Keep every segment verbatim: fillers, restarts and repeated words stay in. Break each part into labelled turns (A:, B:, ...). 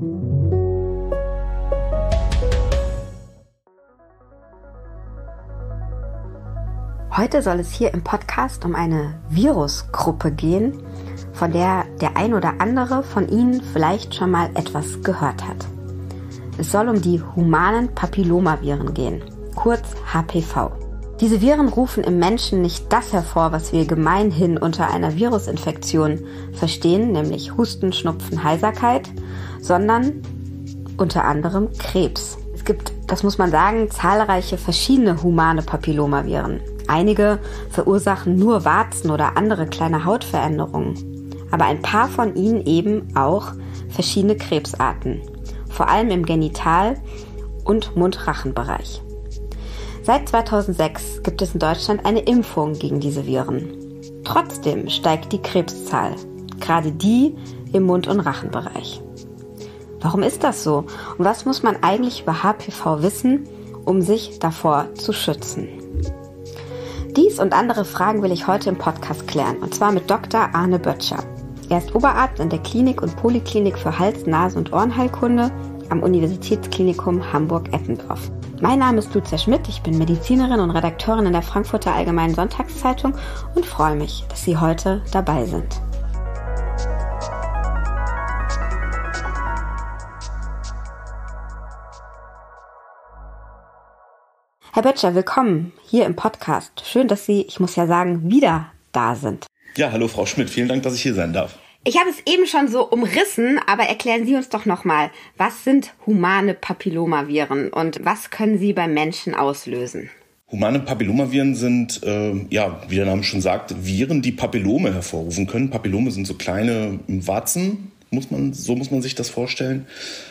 A: Heute soll es hier im Podcast um eine Virusgruppe gehen, von der der ein oder andere von Ihnen vielleicht schon mal etwas gehört hat. Es soll um die humanen Papillomaviren gehen, kurz H P V. Diese Viren rufen im Menschen nicht das hervor, was wir gemeinhin unter einer Virusinfektion verstehen, nämlich Husten, Schnupfen, Heiserkeit, sondern unter anderem Krebs. Es gibt, das muss man sagen, zahlreiche verschiedene humane Papillomaviren. Einige verursachen nur Warzen oder andere kleine Hautveränderungen, aber ein paar von ihnen eben auch verschiedene Krebsarten, vor allem im Genital- und Mund-Rachen-Bereich. Seit zweitausendsechs gibt es in Deutschland eine Impfung gegen diese Viren. Trotzdem steigt die Krebszahl, gerade die im Mund- und Rachenbereich. Warum ist das so? Und was muss man eigentlich über H P V wissen, um sich davor zu schützen? Dies und andere Fragen will ich heute im Podcast klären, und zwar mit Doktor Arne Böttcher. Er ist Oberarzt in der Klinik und Poliklinik für Hals-, Nasen- und Ohrenheilkunde am Universitätsklinikum Hamburg-Eppendorf. Mein Name ist Lucia Schmidt, ich bin Medizinerin und Redakteurin in der Frankfurter Allgemeinen Sonntagszeitung und freue mich, dass Sie heute dabei sind. Herr Böttcher, willkommen hier im Podcast. Schön, dass Sie, ich muss ja sagen, wieder da sind.
B: Ja, hallo Frau Schmidt, vielen Dank, dass ich hier sein darf.
A: Ich habe es eben schon so umrissen, aber erklären Sie uns doch nochmal, was sind humane Papillomaviren und was können sie beim Menschen auslösen?
B: Humane Papillomaviren sind, äh, ja, wie der Name schon sagt, Viren, die Papillome hervorrufen können. Papillome sind so kleine Warzen, muss man, so muss man sich das vorstellen.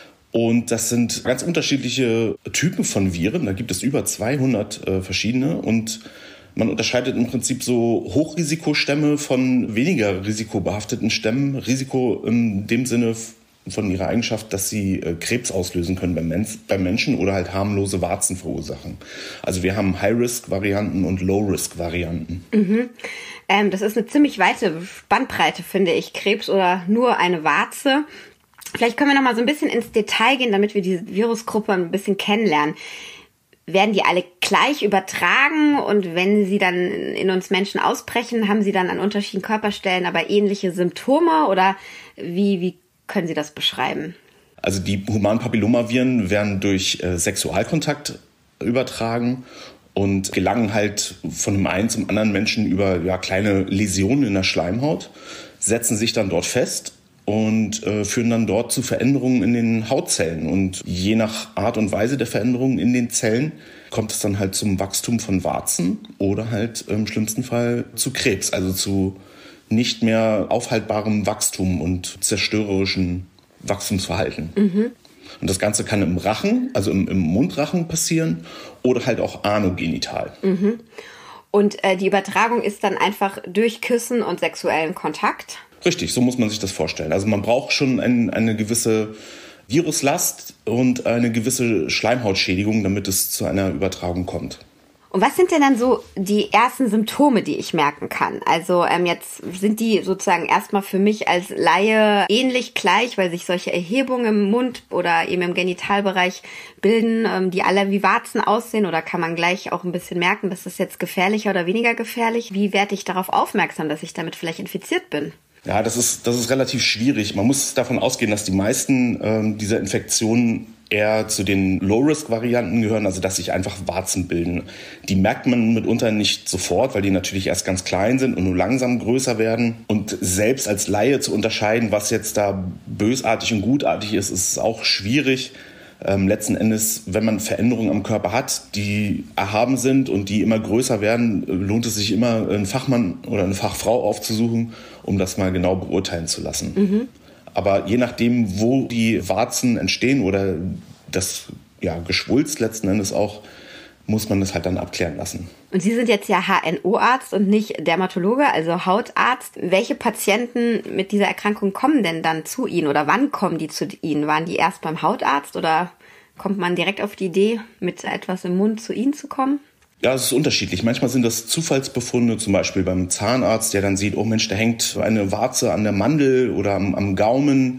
B: Und das sind ganz unterschiedliche Typen von Viren. Da gibt es über zweihundert äh, verschiedene. Und man unterscheidet im Prinzip so Hochrisikostämme von weniger risikobehafteten Stämmen. Risiko in dem Sinne von ihrer Eigenschaft, dass sie äh, Krebs auslösen können beim, Men- beim Menschen oder halt harmlose Warzen verursachen. Also wir haben High-Risk-Varianten und Low-Risk-Varianten.
A: Mhm. Ähm, das ist eine ziemlich weite Spannbreite, finde ich. Krebs oder nur eine Warze. Vielleicht können wir noch mal so ein bisschen ins Detail gehen, damit wir diese Virusgruppe ein bisschen kennenlernen. Werden die alle gleich übertragen und wenn sie dann in uns Menschen ausbrechen, haben sie dann an unterschiedlichen Körperstellen aber ähnliche Symptome oder wie, wie können Sie das beschreiben?
B: Also die humanen Papillomaviren werden durch äh, Sexualkontakt übertragen und gelangen halt von dem einen zum anderen Menschen über ja, kleine Läsionen in der Schleimhaut, setzen sich dann dort fest und äh, führen dann dort zu Veränderungen in den Hautzellen. Und je nach Art und Weise der Veränderungen in den Zellen kommt es dann halt zum Wachstum von Warzen oder halt im schlimmsten Fall zu Krebs, also zu nicht mehr aufhaltbarem Wachstum und zerstörerischen Wachstumsverhalten. Mhm. Und das Ganze kann im Rachen, also im, im Mundrachen passieren oder halt auch anogenital.
A: Mhm. Und äh, die Übertragung ist dann einfach durch Küssen und sexuellen Kontakt?
B: Richtig, so muss man sich das vorstellen. Also man braucht schon ein, eine gewisse Viruslast und eine gewisse Schleimhautschädigung, damit es zu einer Übertragung kommt.
A: Und was sind denn dann so die ersten Symptome, die ich merken kann? Also ähm, jetzt sind die sozusagen erstmal für mich als Laie ähnlich gleich, weil sich solche Erhebungen im Mund oder eben im Genitalbereich bilden, ähm, die alle wie Warzen aussehen, oder kann man gleich auch ein bisschen merken, dass das jetzt gefährlicher oder weniger gefährlich? Wie werde ich darauf aufmerksam, dass ich damit vielleicht infiziert bin?
B: Ja, das ist, das ist relativ schwierig. Man muss davon ausgehen, dass die meisten ähm, dieser Infektionen eher zu den Low-Risk-Varianten gehören, also dass sich einfach Warzen bilden. Die merkt man mitunter nicht sofort, weil die natürlich erst ganz klein sind und nur langsam größer werden. Und selbst als Laie zu unterscheiden, was jetzt da bösartig und gutartig ist, ist auch schwierig. Ähm, letzten Endes, wenn man Veränderungen am Körper hat, die erhaben sind und die immer größer werden, lohnt es sich immer, einen Fachmann oder eine Fachfrau aufzusuchen, um das mal genau beurteilen zu lassen. Mhm. Aber je nachdem, wo die Warzen entstehen oder das ja, Geschwulst letzten Endes auch, muss man das halt dann abklären lassen.
A: Und Sie sind jetzt ja H N O-Arzt und nicht Dermatologe, also Hautarzt. Welche Patienten mit dieser Erkrankung kommen denn dann zu Ihnen oder wann kommen die zu Ihnen? Waren die erst beim Hautarzt oder kommt man direkt auf die Idee, mit etwas im Mund zu Ihnen zu kommen?
B: Ja, es ist unterschiedlich. Manchmal sind das Zufallsbefunde, zum Beispiel beim Zahnarzt, der dann sieht, oh Mensch, da hängt eine Warze an der Mandel oder am, am Gaumen.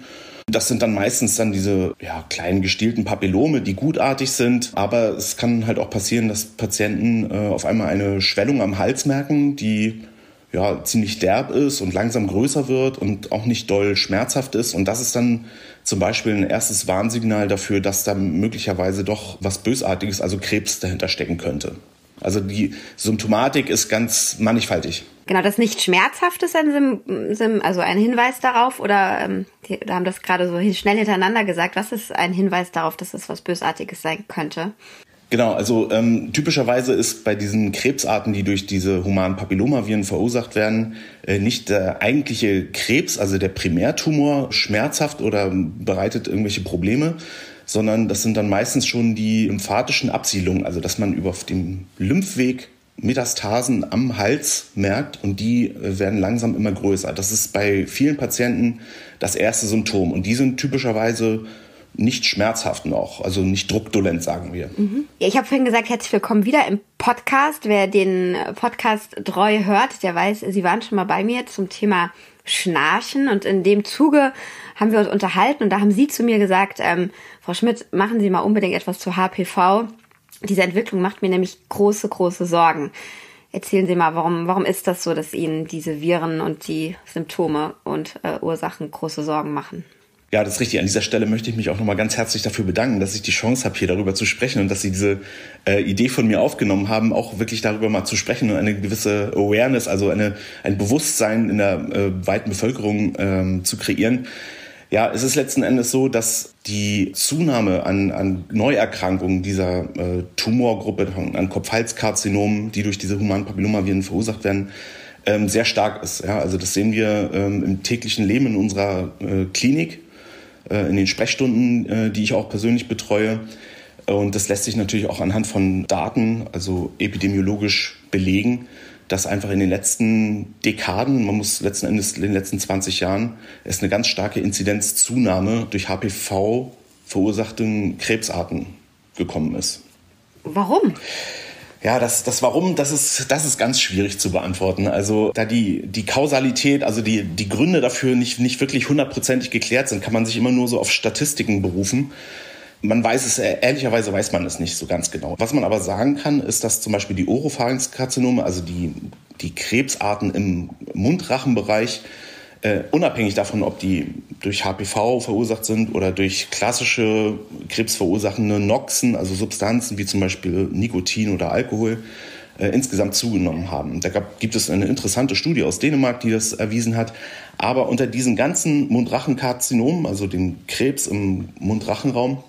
B: Das sind dann meistens dann diese ja, kleinen gestielten Papillome, die gutartig sind. Aber es kann halt auch passieren, dass Patienten äh, auf einmal eine Schwellung am Hals merken, die ja ziemlich derb ist und langsam größer wird und auch nicht doll schmerzhaft ist. Und das ist dann zum Beispiel ein erstes Warnsignal dafür, dass da möglicherweise doch was Bösartiges, also Krebs dahinter stecken könnte. Also die Symptomatik ist ganz mannigfaltig.
A: Genau, das nicht schmerzhaft ist ein, Sim, Sim, also ein Hinweis darauf, oder ähm, die da haben das gerade so schnell hintereinander gesagt. Was ist ein Hinweis darauf, dass es was Bösartiges sein könnte?
B: Genau, also ähm, typischerweise ist bei diesen Krebsarten, die durch diese humanen Papillomaviren verursacht werden, äh, nicht der eigentliche Krebs, also der Primärtumor, schmerzhaft oder bereitet irgendwelche Probleme, sondern das sind dann meistens schon die lymphatischen Absiedlungen, also dass man über dem Lymphweg Metastasen am Hals merkt und die werden langsam immer größer. Das ist bei vielen Patienten das erste Symptom und die sind typischerweise nicht schmerzhaft noch, also nicht druckdolent, sagen wir.
A: Mhm. Ja, ich habe vorhin gesagt, herzlich willkommen wieder im Podcast. Wer den Podcast treu hört, der weiß, Sie waren schon mal bei mir zum Thema Schnarchen und in dem Zuge haben wir uns unterhalten und da haben Sie zu mir gesagt, ähm, Frau Schmidt, machen Sie mal unbedingt etwas zu H P V. Diese Entwicklung macht mir nämlich große, große Sorgen. Erzählen Sie mal, warum, warum ist das so, dass Ihnen diese Viren und die Symptome und äh, Ursachen große Sorgen machen?
B: Ja, das ist richtig. An dieser Stelle möchte ich mich auch nochmal ganz herzlich dafür bedanken, dass ich die Chance habe, hier darüber zu sprechen und dass Sie diese äh, Idee von mir aufgenommen haben, auch wirklich darüber mal zu sprechen und eine gewisse Awareness, also eine, ein Bewusstsein in der äh, weiten Bevölkerung ähm, zu kreieren. Ja, es ist letzten Endes so, dass die Zunahme an, an Neuerkrankungen dieser äh, Tumorgruppe, an Kopf-Hals-Karzinomen, die durch diese humanen Papillomaviren verursacht werden, ähm, sehr stark ist. Ja, also das sehen wir ähm, im täglichen Leben in unserer äh, Klinik, äh, in den Sprechstunden, äh, die ich auch persönlich betreue. Und das lässt sich natürlich auch anhand von Daten, also epidemiologisch belegen, dass einfach in den letzten Dekaden, man muss letzten Endes in den letzten zwanzig Jahren, es eine ganz starke Inzidenzzunahme durch H P V verursachten Krebsarten gekommen ist.
A: Warum?
B: Ja, das, das Warum, das ist, das ist ganz schwierig zu beantworten. Also da die, die Kausalität, also die, die Gründe dafür nicht, nicht wirklich hundertprozentig geklärt sind, kann man sich immer nur so auf Statistiken berufen. Man weiß es, ehrlicherweise weiß man es nicht so ganz genau. Was man aber sagen kann, ist, dass zum Beispiel die Oropharynx-Karzinome, also die, die Krebsarten im Mundrachenbereich, äh, unabhängig davon, ob die durch H P V verursacht sind oder durch klassische krebsverursachende Noxen, also Substanzen wie zum Beispiel Nikotin oder Alkohol, äh, insgesamt zugenommen haben. Da gab, gibt es eine interessante Studie aus Dänemark, die das erwiesen hat. Aber unter diesen ganzen Mundrachenkarzinomen, also dem Krebs im Mundrachenraum,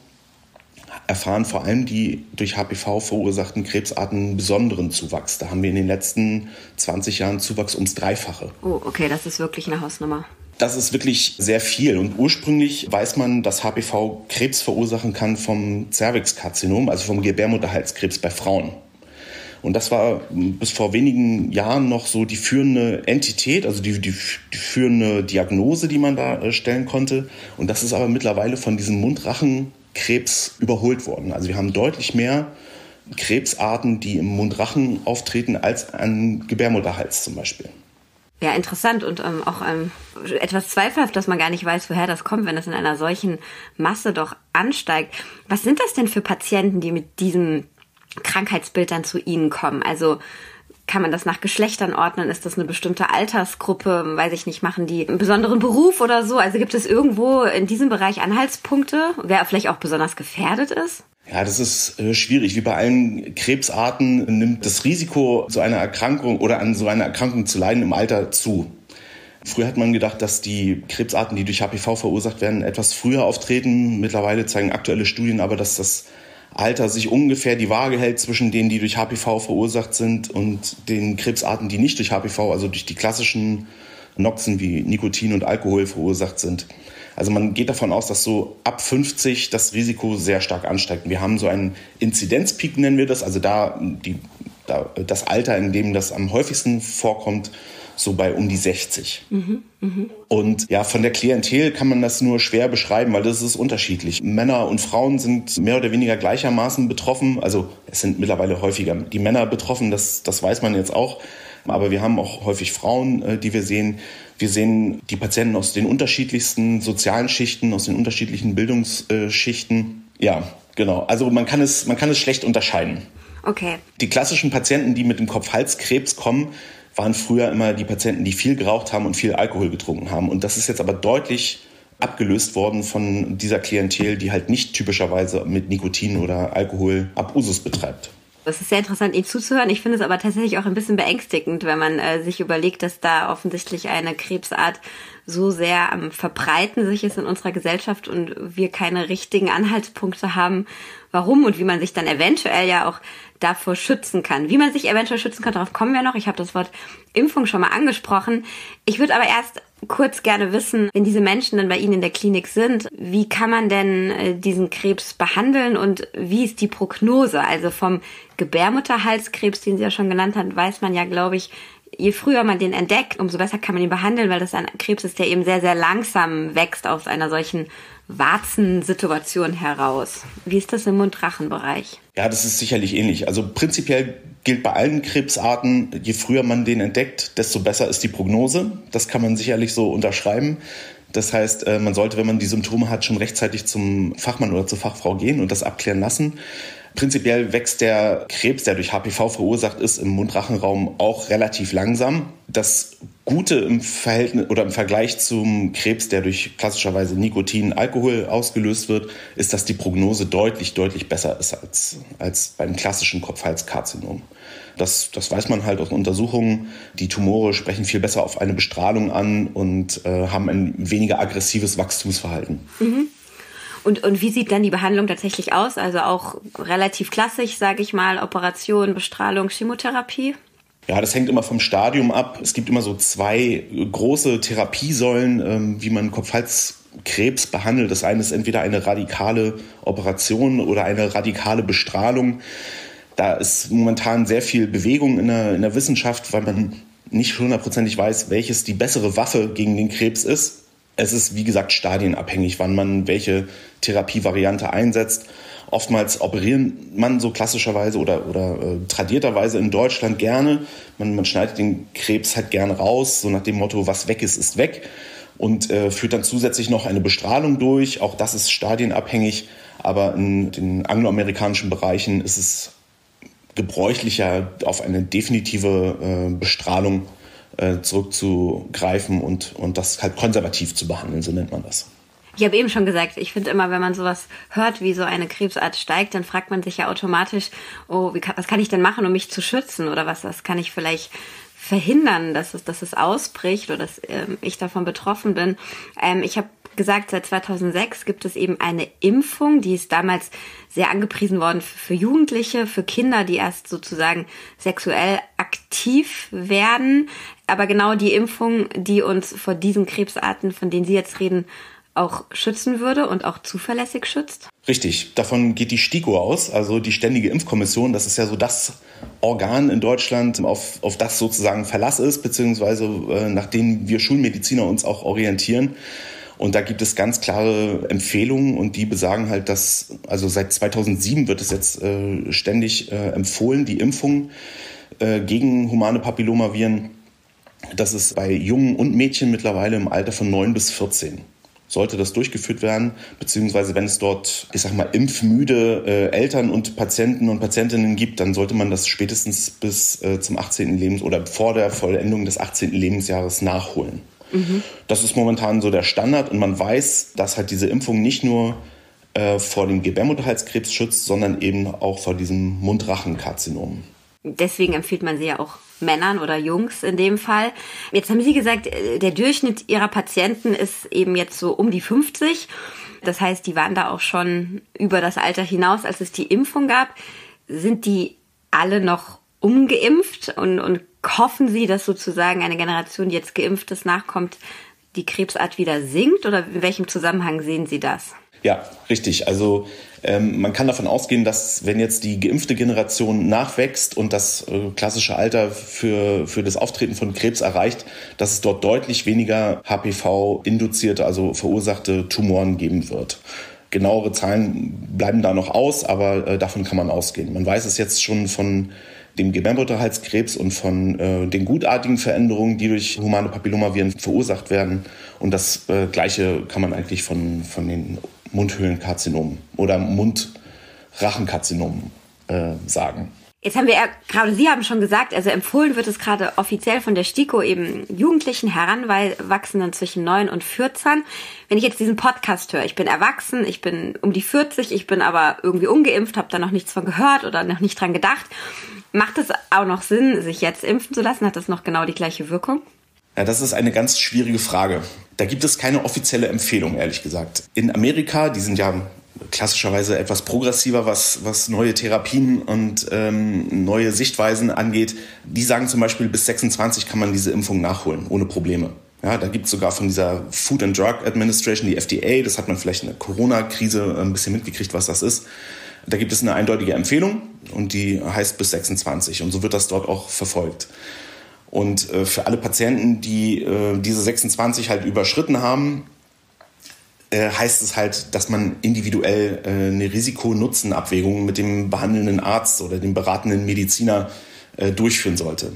B: erfahren vor allem die durch H P V verursachten Krebsarten einen besonderen Zuwachs. Da haben wir in den letzten zwanzig Jahren Zuwachs ums Dreifache.
A: Oh, okay, das ist wirklich eine Hausnummer.
B: Das ist wirklich sehr viel. Und ursprünglich weiß man, dass H P V Krebs verursachen kann vom Cervixkarzinom, also vom Gebärmutterhalskrebs bei Frauen. Und das war bis vor wenigen Jahren noch so die führende Entität, also die, die, die führende Diagnose, die man da stellen konnte. Und das ist aber mittlerweile von diesem Mundrachenkrebs überholt worden. Also wir haben deutlich mehr Krebsarten, die im Mundrachen auftreten, als an Gebärmutterhals zum Beispiel.
A: Ja, interessant und ähm, auch ähm, etwas zweifelhaft, dass man gar nicht weiß, woher das kommt, wenn das in einer solchen Masse doch ansteigt. Was sind das denn für Patienten, die mit diesem Krankheitsbild dann zu Ihnen kommen? Also kann man das nach Geschlechtern ordnen? Ist das eine bestimmte Altersgruppe? Weiß ich nicht, machen die einen besonderen Beruf oder so? Also gibt es irgendwo in diesem Bereich Anhaltspunkte, wer vielleicht auch besonders gefährdet ist?
B: Ja, das ist äh, schwierig. Wie bei allen Krebsarten nimmt das Risiko, so einer Erkrankung oder an so einer Erkrankung zu leiden, im Alter zu. Früher hat man gedacht, dass die Krebsarten, die durch H P V verursacht werden, etwas früher auftreten. Mittlerweile zeigen aktuelle Studien aber, dass das Alter sich ungefähr die Waage hält zwischen denen, die durch H P V verursacht sind, und den Krebsarten, die nicht durch H P V, also durch die klassischen Noxen wie Nikotin und Alkohol verursacht sind. Also man geht davon aus, dass so ab fünfzig das Risiko sehr stark ansteigt. Wir haben so einen Inzidenzpeak, nennen wir das, also da, die, da das Alter, in dem das am häufigsten vorkommt, so bei um die sechzig. Mhm, mh. Und ja, von der Klientel kann man das nur schwer beschreiben, weil das ist unterschiedlich. Männer und Frauen sind mehr oder weniger gleichermaßen betroffen. Also es sind mittlerweile häufiger die Männer betroffen, das, das weiß man jetzt auch. Aber wir haben auch häufig Frauen, die wir sehen. Wir sehen die Patienten aus den unterschiedlichsten sozialen Schichten, aus den unterschiedlichen Bildungsschichten. Ja, genau. Also man kann es, man kann es schlecht unterscheiden.
A: Okay.
B: Die klassischen Patienten, die mit dem Kopf-Hals-Krebs kommen, waren früher immer die Patienten, die viel geraucht haben und viel Alkohol getrunken haben. Und das ist jetzt aber deutlich abgelöst worden von dieser Klientel, die halt nicht typischerweise mit Nikotin oder Alkohol Abusus betreibt.
A: Es ist sehr interessant, Ihnen zuzuhören. Ich finde es aber tatsächlich auch ein bisschen beängstigend, wenn man äh, sich überlegt, dass da offensichtlich eine Krebsart so sehr am Verbreiten sich ist in unserer Gesellschaft und wir keine richtigen Anhaltspunkte haben, warum und wie man sich dann eventuell ja auch davor schützen kann. Wie man sich eventuell schützen kann, darauf kommen wir noch. Ich habe das Wort Impfung schon mal angesprochen. Ich würde aber erst kurz gerne wissen, wenn diese Menschen dann bei Ihnen in der Klinik sind, wie kann man denn äh, diesen Krebs behandeln und wie ist die Prognose? Also vom Gebärmutterhalskrebs, den Sie ja schon genannt haben, weiß man ja, glaube ich, je früher man den entdeckt, umso besser kann man ihn behandeln, weil das ein Krebs ist, der eben sehr, sehr langsam wächst aus einer solchen Warzensituation heraus. Wie ist das im Mund-Rachen-Bereich?
B: Ja, das ist sicherlich ähnlich. Also prinzipiell gilt bei allen Krebsarten, je früher man den entdeckt, desto besser ist die Prognose. Das kann man sicherlich so unterschreiben. Das heißt, man sollte, wenn man die Symptome hat, schon rechtzeitig zum Fachmann oder zur Fachfrau gehen und das abklären lassen. Prinzipiell wächst der Krebs, der durch H P V verursacht ist, im Mund-Rachen-Raum auch relativ langsam. Das Gute im Verhältnis oder im Vergleich zum Krebs, der durch klassischerweise Nikotin, Alkohol ausgelöst wird, ist, dass die Prognose deutlich, deutlich besser ist als, als beim klassischen Kopf-Hals-Karzinom. Das, das weiß man halt aus Untersuchungen. Die Tumore sprechen viel besser auf eine Bestrahlung an und äh, haben ein weniger aggressives Wachstumsverhalten.
A: Mhm. Und, und wie sieht dann die Behandlung tatsächlich aus? Also auch relativ klassisch, sage ich mal, Operation, Bestrahlung, Chemotherapie?
B: Ja, das hängt immer vom Stadium ab. Es gibt immer so zwei große Therapiesäulen, wie man Kopf-Hals-Krebs behandelt. Das eine ist entweder eine radikale Operation oder eine radikale Bestrahlung. Da ist momentan sehr viel Bewegung in der, in der Wissenschaft, weil man nicht hundertprozentig weiß, welches die bessere Waffe gegen den Krebs ist. Es ist, wie gesagt, stadienabhängig, wann man welche Therapievariante einsetzt. Oftmals operieren man so klassischerweise oder, oder äh, tradierterweise in Deutschland gerne. Man, man schneidet den Krebs halt gerne raus, so nach dem Motto, was weg ist, ist weg. Und äh, führt dann zusätzlich noch eine Bestrahlung durch. Auch das ist stadienabhängig. Aber in den angloamerikanischen Bereichen ist es gebräuchlicher, auf eine definitive äh, Bestrahlung zurückzugreifen und, und das halt konservativ zu behandeln, so nennt man das.
A: Ich habe eben schon gesagt, ich finde immer, wenn man sowas hört, wie so eine Krebsart steigt, dann fragt man sich ja automatisch, oh, wie kann, was kann ich denn machen, um mich zu schützen oder was, was kann ich vielleicht verhindern, dass es, dass es ausbricht oder dass ähm, ich davon betroffen bin. Ähm, ich habe gesagt, seit zweitausendsechs gibt es eben eine Impfung, die ist damals sehr angepriesen worden für Jugendliche, für Kinder, die erst sozusagen sexuell aktiv werden. Aber genau die Impfung, die uns vor diesen Krebsarten, von denen Sie jetzt reden, auch schützen würde und auch zuverlässig schützt?
B: Richtig, davon geht die STIKO aus, also die Ständige Impfkommission. Das ist ja so das Organ in Deutschland, auf, auf das sozusagen Verlass ist, beziehungsweise äh, nach dem wir Schulmediziner uns auch orientieren. Und da gibt es ganz klare Empfehlungen und die besagen halt, dass, also seit zweitausendsieben wird es jetzt äh, ständig äh, empfohlen, die Impfung äh, gegen humane Papillomaviren. Das ist bei Jungen und Mädchen mittlerweile im Alter von neun bis vierzehn. Sollte das durchgeführt werden, beziehungsweise wenn es dort, ich sag mal, impfmüde äh, Eltern und Patienten und Patientinnen gibt, dann sollte man das spätestens bis äh, zum achtzehnten Lebens- oder vor der Vollendung des achtzehnten Lebensjahres nachholen. Mhm. Das ist momentan so der Standard und man weiß, dass halt diese Impfung nicht nur äh, vor dem Gebärmutterhalskrebs schützt, sondern eben auch vor diesem Mund-Rachen-Karzinom.
A: Deswegen empfiehlt man sie ja auch Männern oder Jungs in dem Fall. Jetzt haben Sie gesagt, der Durchschnitt Ihrer Patienten ist eben jetzt so um die fünfzig. Das heißt, die waren da auch schon über das Alter hinaus, als es die Impfung gab. Sind die alle noch ungeimpft und, und hoffen Sie, dass sozusagen eine Generation, die jetzt geimpft ist, nachkommt, die Krebsart wieder sinkt? Oder in welchem Zusammenhang sehen Sie das?
B: Ja, richtig. Also ähm, man kann davon ausgehen, dass wenn jetzt die geimpfte Generation nachwächst und das äh, klassische Alter für, für das Auftreten von Krebs erreicht, dass es dort deutlich weniger H P V-induzierte, also verursachte Tumoren geben wird. Genauere Zahlen bleiben da noch aus, aber äh, davon kann man ausgehen. Man weiß es jetzt schon von dem Gebärmutterhalskrebs und von äh, den gutartigen Veränderungen, die durch humane Papillomaviren verursacht werden. Und das äh, Gleiche kann man eigentlich von, von den Mundhöhlenkarzinomen oder Mundrachenkarzinomen äh, sagen.
A: Jetzt haben wir ja, gerade Sie haben schon gesagt, also empfohlen wird es gerade offiziell von der STIKO eben Jugendlichen, Heranwachsenden zwischen neun und vierzehn. Wenn ich jetzt diesen Podcast höre, ich bin erwachsen, ich bin um die vierzig, ich bin aber irgendwie ungeimpft, habe da noch nichts von gehört oder noch nicht dran gedacht. Macht es auch noch Sinn, sich jetzt impfen zu lassen? Hat das noch genau die gleiche Wirkung?
B: Ja, das ist eine ganz schwierige Frage. Da gibt es keine offizielle Empfehlung, ehrlich gesagt. In Amerika, die sind ja klassischerweise etwas progressiver, was, was neue Therapien und ähm, neue Sichtweisen angeht. Die sagen zum Beispiel, bis sechsundzwanzig kann man diese Impfung nachholen, ohne Probleme. Ja, da gibt es sogar von dieser Food and Drug Administration, die F D A, das hat man vielleicht in der Corona-Krise ein bisschen mitgekriegt, was das ist. Da gibt es eine eindeutige Empfehlung und die heißt bis sechsundzwanzig und so wird das dort auch verfolgt. Und äh, für alle Patienten, die äh, diese sechsundzwanzig halt überschritten haben, äh, heißt es halt, dass man individuell äh, eine Risiko-Nutzen-Abwägung mit dem behandelnden Arzt oder dem beratenden Mediziner äh, durchführen sollte.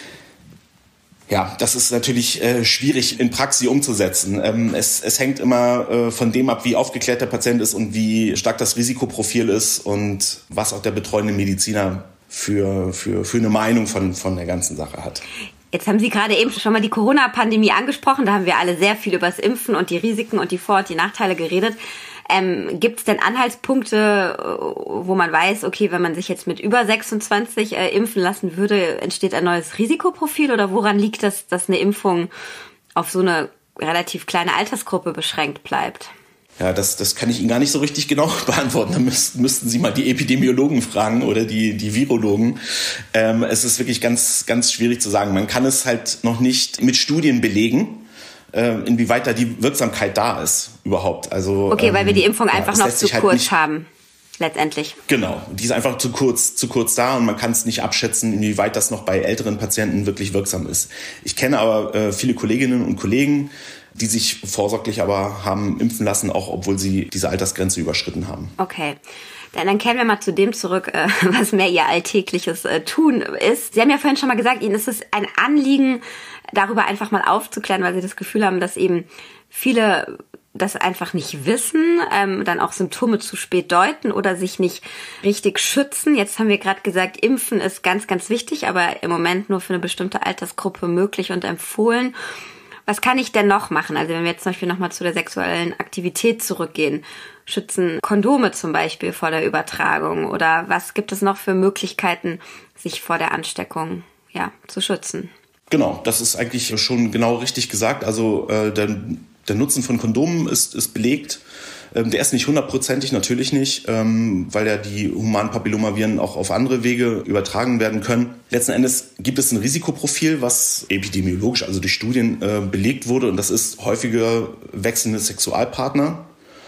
B: Ja, das ist natürlich äh, schwierig in Praxis umzusetzen. Ähm, es, es hängt immer äh, von dem ab, wie aufgeklärt der Patient ist und wie stark das Risikoprofil ist und was auch der betreuende Mediziner für, für, für eine Meinung von, von der ganzen Sache hat.
A: Jetzt haben Sie gerade eben schon mal die Corona-Pandemie angesprochen. Da haben wir alle sehr viel über das Impfen und die Risiken und die Vor- und die Nachteile geredet. Ähm, gibt es denn Anhaltspunkte, wo man weiß, okay, wenn man sich jetzt mit über sechsundzwanzig äh, impfen lassen würde, entsteht ein neues Risikoprofil? Oder woran liegt das, dass eine Impfung auf so eine relativ kleine Altersgruppe beschränkt bleibt?
B: Ja, das, das kann ich Ihnen gar nicht so richtig genau beantworten. Da müssten, müssten Sie mal die Epidemiologen fragen oder die, die Virologen. Ähm, es ist wirklich ganz, ganz schwierig zu sagen. Man kann es halt noch nicht mit Studien belegen, äh, inwieweit da die Wirksamkeit da ist überhaupt. Also,
A: okay, weil wir die Impfung
B: ähm,
A: einfach
B: ja,
A: noch zu
B: halt
A: kurz
B: nicht,
A: haben, letztendlich.
B: Genau, die ist einfach zu kurz, zu kurz da und man kann es nicht abschätzen, inwieweit das noch bei älteren Patienten wirklich wirksam ist. Ich kenne aber äh, viele Kolleginnen und Kollegen, die sich vorsorglich aber haben impfen lassen, auch obwohl sie diese Altersgrenze überschritten haben.
A: Okay. Dann kehren wir mal zu dem zurück, was mehr Ihr alltägliches Tun ist. Sie haben ja vorhin schon mal gesagt, Ihnen ist es ein Anliegen, darüber einfach mal aufzuklären, weil Sie das Gefühl haben, dass eben viele das einfach nicht wissen, ähm, dann auch Symptome zu spät deuten oder sich nicht richtig schützen. Jetzt haben wir gerade gesagt, Impfen ist ganz, ganz wichtig, aber im Moment nur für eine bestimmte Altersgruppe möglich und empfohlen. Was kann ich denn noch machen? Also wenn wir jetzt zum Beispiel nochmal zu der sexuellen Aktivität zurückgehen, schützen Kondome zum Beispiel vor der Übertragung oder was gibt es noch für Möglichkeiten, sich vor der Ansteckung ja, zu schützen?
B: Genau, das ist eigentlich schon genau richtig gesagt. Also äh, der, der Nutzen von Kondomen ist, ist belegt. Ähm, der ist nicht hundertprozentig, natürlich nicht, ähm, weil ja die humanen Papillomaviren auch auf andere Wege übertragen werden können. Letzten Endes gibt es ein Risikoprofil, was epidemiologisch, also durch Studien äh, belegt wurde. Und das ist häufiger wechselnde Sexualpartner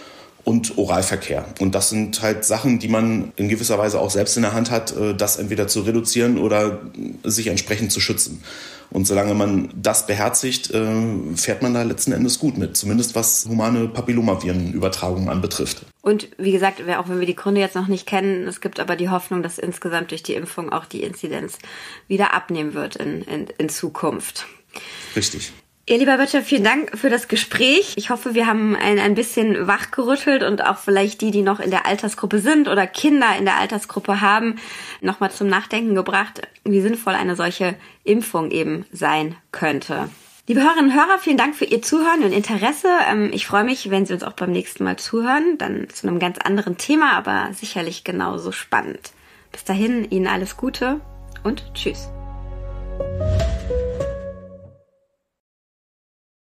B: und Oralverkehr. Und das sind halt Sachen, die man in gewisser Weise auch selbst in der Hand hat, äh, das entweder zu reduzieren oder sich entsprechend zu schützen. Und solange man das beherzigt, fährt man da letzten Endes gut mit. Zumindest was humane Papillomavirenübertragung anbetrifft.
A: Und wie gesagt, auch wenn wir die Gründe jetzt noch nicht kennen, es gibt aber die Hoffnung, dass insgesamt durch die Impfung auch die Inzidenz wieder abnehmen wird in, in, in Zukunft.
B: Richtig.
A: Ihr lieber Böttcher, vielen Dank für das Gespräch. Ich hoffe, wir haben ein, ein bisschen wachgerüttelt und auch vielleicht die, die noch in der Altersgruppe sind oder Kinder in der Altersgruppe haben, nochmal zum Nachdenken gebracht, wie sinnvoll eine solche Impfung eben sein könnte. Liebe Hörerinnen und Hörer, vielen Dank für Ihr Zuhören und Interesse. Ich freue mich, wenn Sie uns auch beim nächsten Mal zuhören, dann zu einem ganz anderen Thema, aber sicherlich genauso spannend. Bis dahin, Ihnen alles Gute und tschüss.